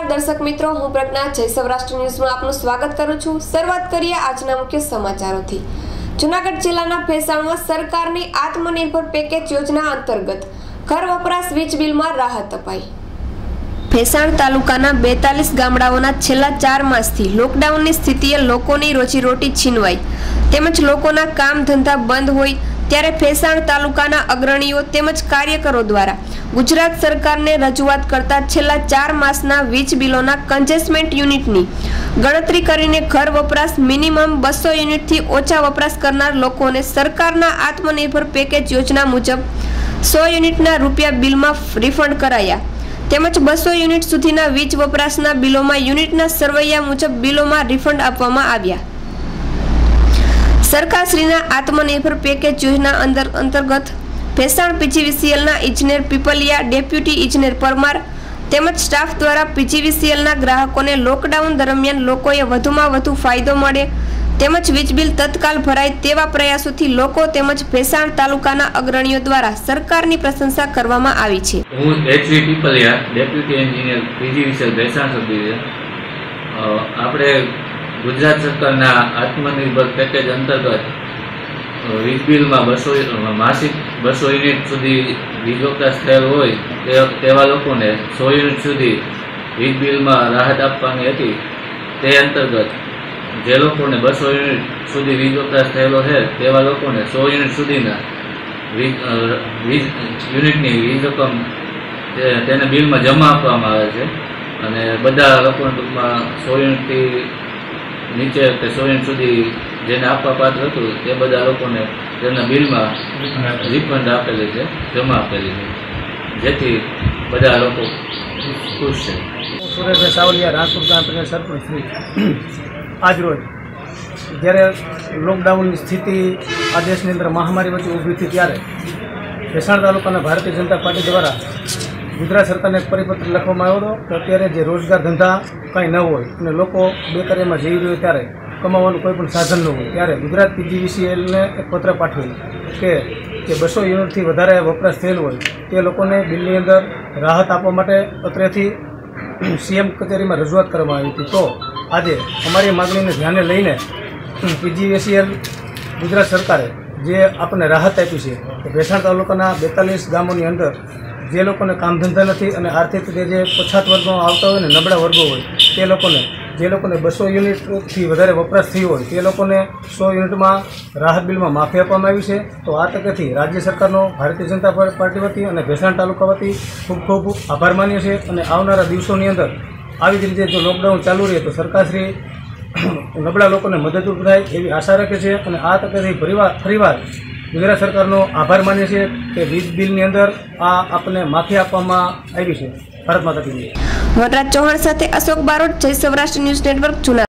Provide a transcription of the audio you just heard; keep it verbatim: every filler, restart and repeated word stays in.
दर्शक मित्रों, हूँ प्रज्ञा जय सौराष्ट्र न्यूज में आपનું સ્વાગત કરું છું। શરૂઆત કરીએ આજના મુખ્ય સમાચારોથી। જૂનાગઢ જિલ્લાના ભેસાણમાં સરકારની આત્મનિર્ભર પેકેજ યોજના અંતર્ગત ઘર વપરાશ વીજ બિલમાં રાહત અપાઈ। ભેસાણ તાલુકાના બેતાલીસ ગામડાઓના છેલ્લા ચાર માસથી લોકડાઉનની સ્થિતિએ લોકોની રોજીરોટી છીનવાઈ તેમજ લોકોના કામ ધંધા બંધ હોય ત્યારે ભેસાણ તાલુકાના અગ્રણીઓ તેમજ કાર્યકરો દ્વારા ગુજરાત સરકારને રજૂઆત કરતા છેલ્લા ચાર માસના વીજ બિલોના કન્જેસમેન્ટ યુનિટની ગણતરી કરીને ઘર વપરાશ મિનિમમ બસો યુનિટથી ઓછા વપરાશ કરનાર લોકોને સરકારના આત્મનિર્ભર પેકેજ યોજના મુજબ સો યુનિટના રૂપિયા બિલમાં રિફંડ કરાયા તેમજ બસો યુનિટ સુધીના વીજ વપરાશના બિલોમાં યુનિટના સરવૈયા મુજબ બિલોમાં રિફંડ આપવામાં આવ્યા। સરકારશ્રીના આત્મનિર્ભર પેકેજ યોજના અંદર અંતર્ગત ભેસાણ પીજીવીસીએલના ઇજનેર પીપલિયા, ડેપ્યુટી ઇજનેર પરમાર તેમજ સ્ટાફ દ્વારા પીજીવીસીએલના ગ્રાહકોને લોકડાઉન દરમિયાન લોકોએ વધુમાં વધુ ફાયદો મળે તેમજ વીજ બિલ તત્કાલ ભરાય તેવા પ્રયાસોથી લોકો તેમજ ભેસાણ તાલુકાના અગ્રણીઓ દ્વારા સરકારની પ્રશંસા કરવામાં આવી છે। હું H V Pipaliya, deputy engineer PGVCL Bhesan સભ્ય। આપણે ગુજરાત સરકારના આત્મનિર્ભર પેકેજ અંતર્ગત વીજ બિલમાં બસો માસિક બસો યુનિટ સુધી વીજ વપરાશ થયેલ હોય તેવા લોકોને સો યુનિટ સુધી વીજ બિલમાં રાહત આપવાની હતી। તે અંતર્ગત જે લોકોને બસો યુનિટ સુધી વીજ વપરાશ થયેલો છે તેવા લોકોને સો યુનિટ સુધીના વીજ વીજ યુનિટની વીજ રકમ તેને બિલમાં જમા આપવામાં આવે છે અને બધા લોકોને ટૂંકમાં સો યુનિટથી નીચે કે સો યુનિટ સુધી જેને આપવા પાત્ર હતું તે બધા લોકોને તેના બિલમાં રિફંડ આપેલી છે, જમા આપેલી છે, જેથી બધા લોકો ખુશ છે। સુરેશભાઈ સાવલિયા, રાજપુર ગામ સરપંચ શ્રી। આજ રોજ જ્યારે લોકડાઉનની સ્થિતિ આ દેશની અંદર મહામારી વચ્ચે ઊભી થઈ ત્યારે ભેસાણ તાલુકાના ભારતીય જનતા પાર્ટી દ્વારા ગુજરાત સરકારને એક પરિપત્ર લખવામાં આવ્યો હતો કે અત્યારે જે રોજગાર ધંધા કંઈ ન હોય અને લોકો બેકારીમાં જઈ રહ્યો ત્યારે કમાવાનું કોઈ પણ સાધન ન હોય ત્યારે ગુજરાત પીજીવીસીએલને એક પત્ર પાઠવેલ કે જે બસો યુનિટથી વધારે વપરાશ થયેલ હોય તે લોકોને બિલની અંદર રાહત આપવા માટે પત્રથી સીએમ કચેરીમાં રજૂઆત કરવામાં આવી હતી। તો આજે અમારી માગણીને ધ્યાને લઈને પીજીવીસીએલ ગુજરાત સરકારે જે આપણને રાહત આપી છે કે ભેસાણ તાલુકાના બેતાલીસ ગામોની અંદર જે લોકોને કામ ધંધા નથી અને આર્થિક રીતે જે પછાત વર્ગમાં આવતા હોય ને નબળા વર્ગો હોય તે લોકોને જે લોકોને બસો યુનિટથી વધારે વપરાશ થયો હોય તે લોકોને સો યુનિટમાં રાહત બિલમાં માફી આપવામાં આવી છે। તો આ તકેથી રાજ્ય સરકારનો ભારતીય જનતા પાર્ટી વતી અને ભેસાણ તાલુકા વતી ખૂબ ખૂબ આભાર માનીએ છીએ અને આવનારા દિવસોની અંદર આવી જ રીતે જો લોકડાઉન ચાલુ રહે તો સરકારશ્રી નબળા લોકોને મદદરૂપ થાય એવી આશા રાખે છે અને આ તકેથી ફરીવાર ફરીવાર ગુજરાત સરકારનો આભાર માનીએ છીએ કે વીજ બિલની અંદર આ આપણને માફી આપવામાં આવી છે। ભારત માતા કી જય। વનરાજ ચૌહાણ સાથે અશોક બારોટ, જય સૌરાષ્ટ્ર ન્યૂઝ નેટવર્ક, જૂનાગઢ।